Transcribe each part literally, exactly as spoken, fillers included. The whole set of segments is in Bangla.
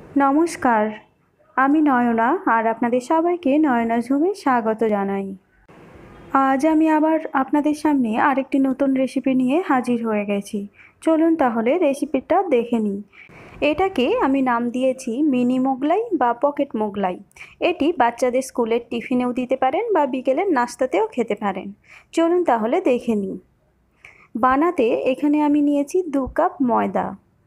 নমস্কার, আমি নয়না আর আপনাদের সবাইকে নয়নাস হোমে স্বাগত জানাই। আজ আমি আবার আপনাদের সামনে আরেকটি নতুন রেসিপি নিয়ে হাজির হয়ে গেছি। চলুন তাহলে রেসিপিটা দেখে নিই। এটাকে আমি নাম দিয়েছি মিনি মোগলাই বা পকেট মোগলাই। এটি বাচ্চাদের স্কুলের টিফিনেও দিতে পারেন বা বিকেলের নাস্তাতেও খেতে পারেন। চলুন তাহলে দেখে নিই। বানাতে এখানে আমি নিয়েছি দু কাপ ময়দা।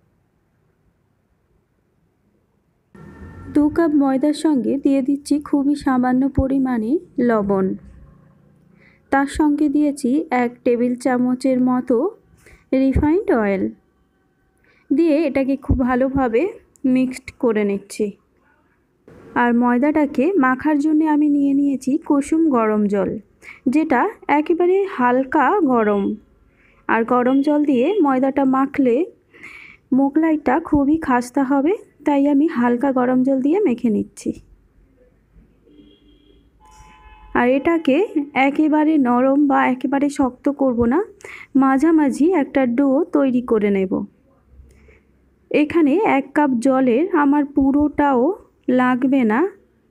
দু কাপ ময়দার সঙ্গে দিয়ে দিচ্ছি খুবই সামান্য পরিমাণে লবণ। তার সঙ্গে দিয়েছি এক টেবিল চামচের মতো রিফাইন্ড অয়েল দিয়ে এটাকে খুব ভালোভাবে মিক্সড করে নিচ্ছি। আর ময়দাটাকে মাখার জন্য আমি নিয়ে নিয়েছি কুসুম গরম জল, যেটা একেবারে হালকা গরম। আর গরম জল দিয়ে ময়দাটা মাখলে মোগলাইটা খুবই খাস্তা হবে, তাই আমি হালকা গরম জল দিয়ে মেখে নিচ্ছি। আর এটাকে একেবারে নরম বা একেবারে শক্ত করব না, মাঝামাঝি একটা ডো তৈরি করে নেব। এখানে এক কাপ জলের আমার পুরোটাও লাগবে না,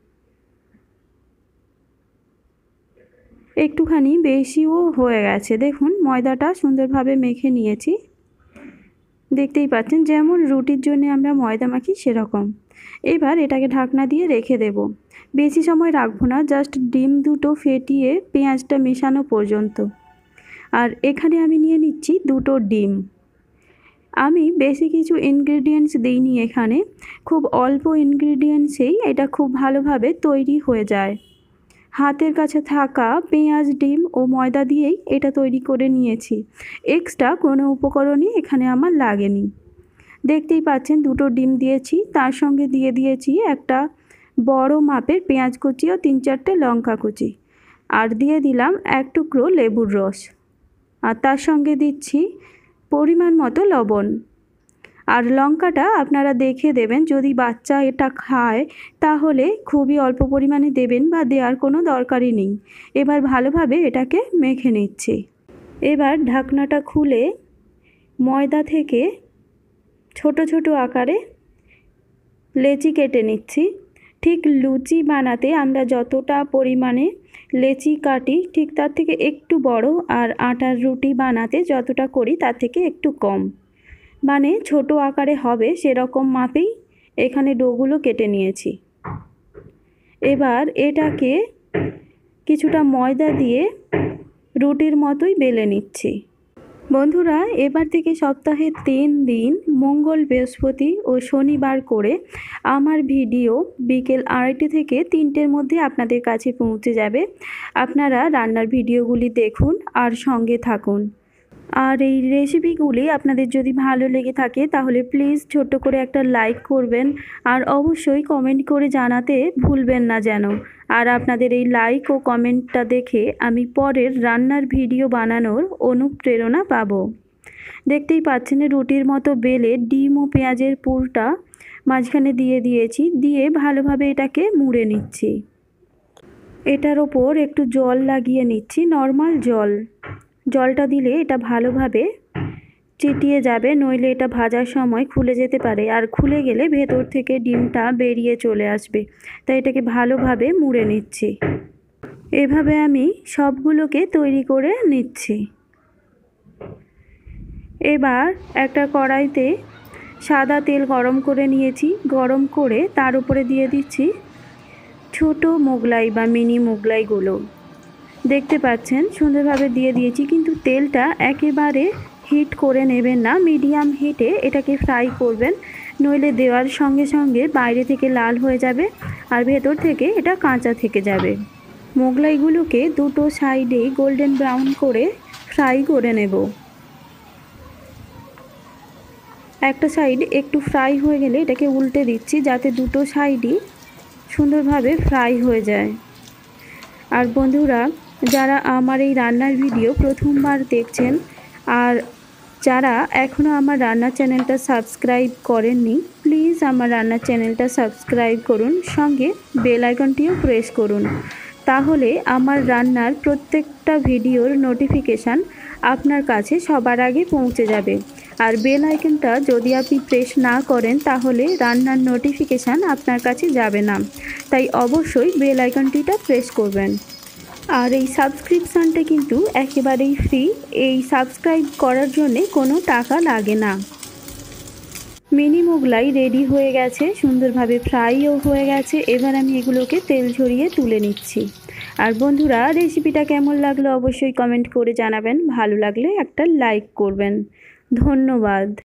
একটুখানি বেশিও হয়ে গেছে। দেখুন ময়দাটা সুন্দরভাবে মেখে নিয়েছি, দেখতেই পাচ্ছেন যেমন রুটির জন্য আমরা ময়দা মাখি সেরকম। এবার এটাকে ঢাকনা দিয়ে রেখে দেব। বেশি সময় রাখবো না, জাস্ট ডিম দুটো ফেটিয়ে পেঁয়াজটা মেশানো পর্যন্ত। আর এখানে আমি নিয়ে নিচ্ছি দুটো ডিম। আমি বেশি কিছু ইনগ্রেডিয়েন্টস দিইনি এখানে, খুব অল্প ইনগ্রেডিয়েন্টসেই এটা খুব ভালোভাবে তৈরি হয়ে যায়। হাতের কাছে থাকা পেঁয়াজ, ডিম ও ময়দা দিয়েই এটা তৈরি করে নিয়েছি। এক্সট্রা কোনো উপকরণই এখানে আমার লাগেনি। দেখতেই পাচ্ছেন দুটো ডিম দিয়েছি, তার সঙ্গে দিয়ে দিয়েছি একটা বড় মাপের পেঁয়াজ কুচি ও তিন চারটে লঙ্কা কুচি, আর দিয়ে দিলাম এক টুকরো লেবুর রস। আর তার সঙ্গে দিচ্ছি পরিমাণ মতো লবণ। আর লঙ্কাটা আপনারা দেখে দেবেন, যদি বাচ্চা এটা খায় তাহলে খুবই অল্প পরিমাণে দেবেন বা দেওয়ার কোনো দরকারই নেই। এবার ভালোভাবে এটাকে মেখে নিচ্ছি। এবার ঢাকনাটা খুলে ময়দা থেকে ছোট ছোট আকারে লেচি কেটে নিচ্ছি। ঠিক লুচি বানাতে আমরা যতটা পরিমাণে লেচি কাটি ঠিক তার থেকে একটু বড়, আর আটার রুটি বানাতে যতটা করি তার থেকে একটু কম, মানে ছোট আকারে হবে সেরকম মাপেই এখানে ডোগুলো কেটে নিয়েছি। এবার এটাকে কিছুটা ময়দা দিয়ে রুটির মতোই বেলে নিচ্ছি। বন্ধুরা, এবার থেকে সপ্তাহে তিন দিন মঙ্গল, বৃহস্পতি ও শনিবার করে আমার ভিডিও বিকেল আড়াইটে থেকে তিনটের মধ্যে আপনাদের কাছে পৌঁছে যাবে। আপনারা রান্নার ভিডিওগুলি দেখুন আর সঙ্গে থাকুন। আর এই রেসিপিগুলি আপনাদের যদি ভালো লেগে থাকে তাহলে প্লিজ ছোট্ট করে একটা লাইক করবেন, আর অবশ্যই কমেন্ট করে জানাতে ভুলবেন না যেন। আর আপনাদের এই লাইক ও কমেন্টটা দেখে আমি পরের রান্নার ভিডিও বানানোর অনুপ্রেরণা পাবো। দেখতেই পাচ্ছেন রুটির মতো বেলে ডিম ও পেঁয়াজের পুরটা মাঝখানে দিয়ে দিয়েছি, দিয়ে ভালোভাবে এটাকে মুড়ে নিচ্ছি। এটার ওপর একটু জল লাগিয়ে নিচ্ছি, নর্মাল জল। জলটা দিলে এটা ভালোভাবে চিটিয়ে যাবে, নইলে এটা ভাজার সময় খুলে যেতে পারে, আর খুলে গেলে ভেতর থেকে ডিমটা বেরিয়ে চলে আসবে। তাই এটাকে ভালোভাবে মুড়ে নিচ্ছি। এভাবে আমি সবগুলোকে তৈরি করে নিচ্ছি। এবার একটা কড়াইতে সাদা তেল গরম করে নিয়েছি। গরম করে তার উপরে দিয়ে দিচ্ছি ছোট মোগলাই বা মিনি মোগলাইগুলো। দেখতে পাচ্ছেন সুন্দরভাবে দিয়ে দিয়েছি, কিন্তু তেলটা একেবারে হিট করে নেবেন না, মিডিয়াম হিটে এটাকে ফ্রাই করবেন, নইলে দেওয়ার সঙ্গে সঙ্গে বাইরে থেকে লাল হয়ে যাবে আর ভেতর থেকে এটা কাঁচা থেকে যাবে। মোগলাইগুলোকে দুটো সাইডেই গোল্ডেন ব্রাউন করে ফ্রাই করে নেব। একটা সাইড একটু ফ্রাই হয়ে গেলে এটাকে উল্টে দিচ্ছি, যাতে দুটো সাইডই সুন্দরভাবে ফ্রাই হয়ে যায়। আর বন্ধুরা, যারা আমার এই রান্নার ভিডিও প্রথমবার দেখছেন আর যারা এখনও আমার রান্নার চ্যানেলটা সাবস্ক্রাইব করেননি, প্লিজ আমার রান্নার চ্যানেলটা সাবস্ক্রাইব করুন, সঙ্গে বেল আইকনটিও প্রেস করুন। তাহলে আমার রান্নার প্রত্যেকটা ভিডিওর নোটিফিকেশান আপনার কাছে সবার আগে পৌঁছে যাবে। আর বেল আইকনটা যদি আপনি প্রেস না করেন তাহলে রান্নার নোটিফিকেশান আপনার কাছে যাবে না, তাই অবশ্যই বেল আইকনটিটা প্রেস করবেন। আর এই সাবস্ক্রিপশানটা কিন্তু একেবারেই ফ্রি, এই সাবস্ক্রাইব করার জন্যে কোনো টাকা লাগে না। মিনি মোগলাই রেডি হয়ে গেছে, সুন্দরভাবে ফ্রাইও হয়ে গেছে। এবার আমি এগুলোকে তেল ঝরিয়ে তুলে নিচ্ছি। আর বন্ধুরা, রেসিপিটা কেমন লাগলো অবশ্যই কমেন্ট করে জানাবেন, ভালো লাগলে একটা লাইক করবেন। ধন্যবাদ।